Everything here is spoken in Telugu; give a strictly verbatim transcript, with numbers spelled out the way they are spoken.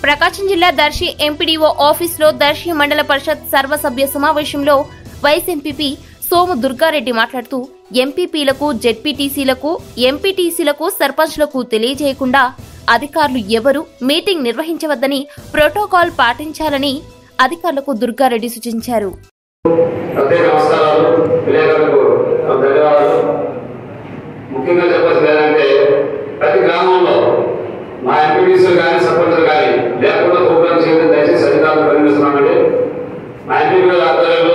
ప్రకాశం జిల్లా దర్శి ఎంపీడీఓ ఆఫీసులో దర్శి మండల పరిషత్ సర్వసభ్య సమావేశంలో వైస్ ఎంపీపీ సోము దుర్గారెడ్డి మాట్లాడుతూ ఎంపీపీలకు జెడ్పీటీసీలకు ఎంపీటీసీలకు సర్పంచ్లకు తెలియజేయకుండా అధికారులు ఎవరు మీటింగ్ నిర్వహించవద్దని ప్రోటోకాల్ పాటించాలని అధికారులకు దుర్గారెడ్డి సూచించారు. ప్రతి గ్రామంలో మా ఎంపీటీసీలు కానీ సర్పంచులు కానీ లేకుండా ప్రోగ్రామ్ చేయడం దయచేసి అధికారులు పరిగణిస్తున్నామండి. మా ఎంపీ ఆధ్వర్యంలో